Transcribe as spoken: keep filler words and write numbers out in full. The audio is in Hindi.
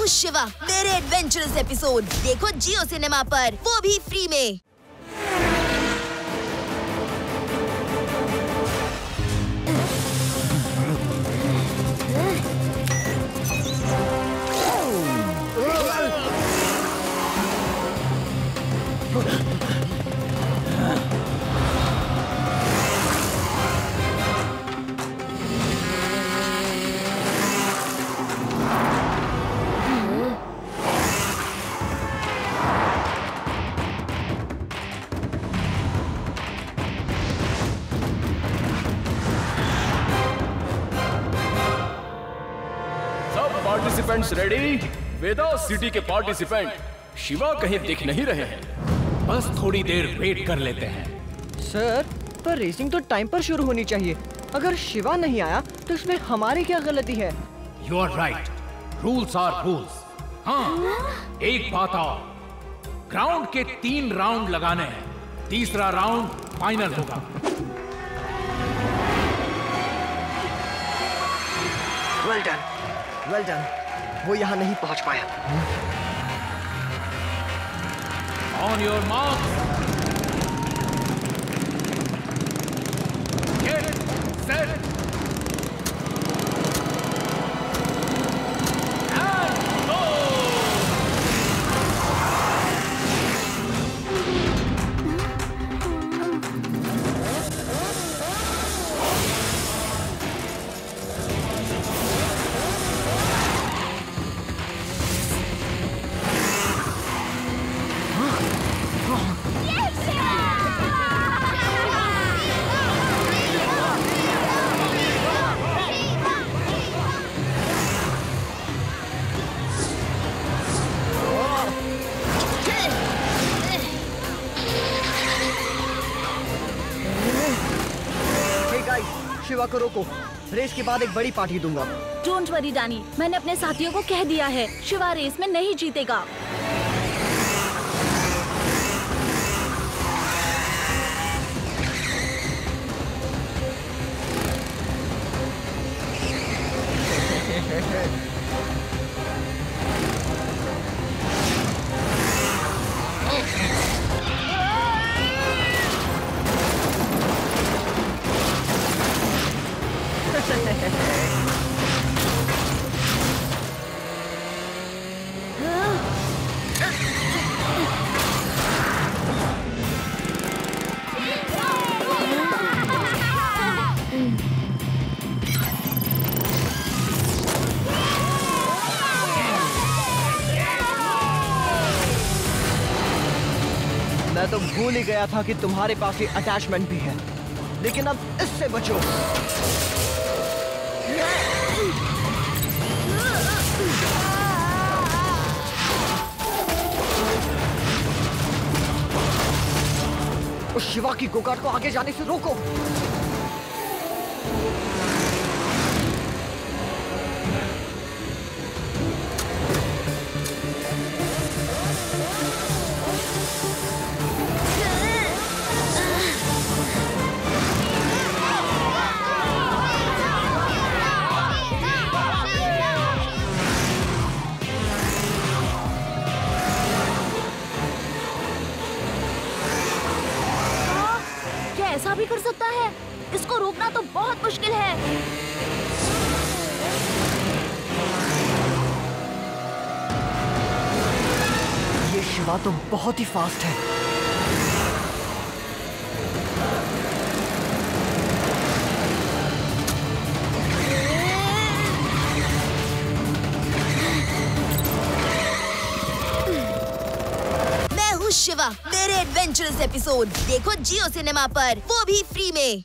शिवा, मेरे एडवेंचरस एपिसोड देखो जियो सिनेमा पर, वो भी फ्री में। Participants ready? वेदा सिटी के पार्टिसिपेंट शिवा कहीं दिख नहीं रहे हैं। बस थोड़ी देर वेट कर लेते हैं। सर, पर रेसिंग तो टाइम पर शुरू होनी चाहिए। अगर शिवा नहीं आया तो इसमें हमारी क्या गलती है? You are right, rules are rules. हाँ, एक बात और, ग्राउंड के तीन राउंड लगाने हैं, तीसरा राउंड फाइनल होगा। Well done, well done. वो यहाँ नहीं पहुँच पाया। On your mark, get set and go. Shiva को रोको, रेस के बाद एक बड़ी पार्टी दूंगा। डोंट वरी डैनी, मैंने अपने साथियों को कह दिया है, शिवा रेस में नहीं जीतेगा। मैं तो भूल ही गया था कि तुम्हारे पास ये अटैचमेंट भी है, लेकिन अब इससे बचो। उस शिवा की गोकार्ट को आगे जाने से रोको। ऐसा भी कर सकता है? इसको रोकना तो बहुत मुश्किल है। ये शिवा तो बहुत ही फास्ट है। मैं हूँ शिवा, मेरे एडवेंचरस एपिसोड देखो जियो सिनेमा पर, वो भी फ्री में।